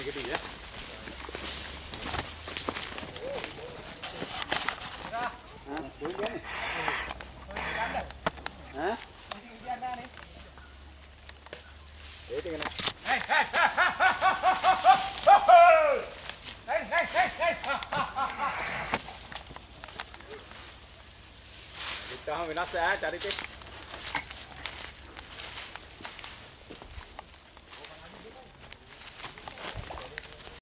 gede ya. Boleh ni. Hah? Ini kena. Hei. Kita vinas cari